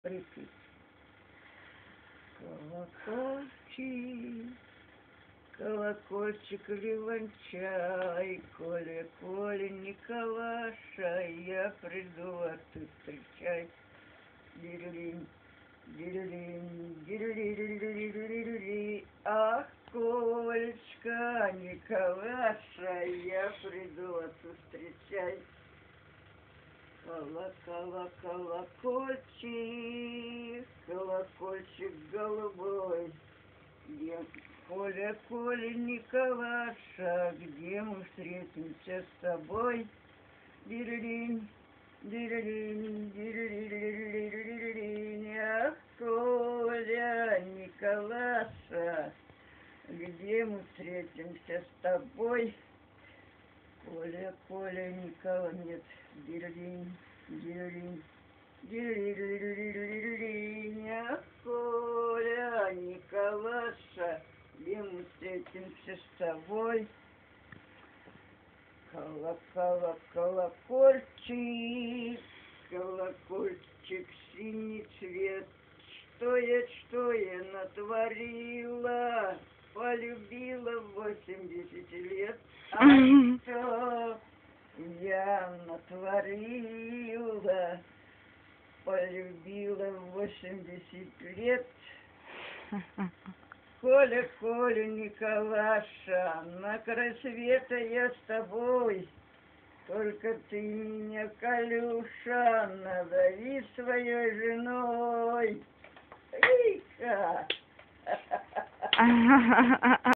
Припись. Колокольчик, колокольчик ливанчай, Коля, Коля, Николаша, я приду, а ты встречай. Дирюлин, дирюлин, дирюлин, ах, Колечка, Николаша, я приду, а ты встречай. Колокольчик, колокольчик голубой, где Коля, Коля, Николаша, где мы встретимся с тобой? Диририн, диририн, диририн, ах, Коля, Николаша, где мы встретимся с тобой? Коля, Коля, Никола, нет, диририн, диририн, диририн, ах, Коля, Николаша, где мы встретимся с тобой? Колокольчик, колокольчик, синий цвет, что я натворила, полюбила в 80 лет, а что я натворила, полюбила в 80 лет. Коля, Коля, Николаша, на край света я с тобой, только ты меня, Колюша, назови своей женой. Ика!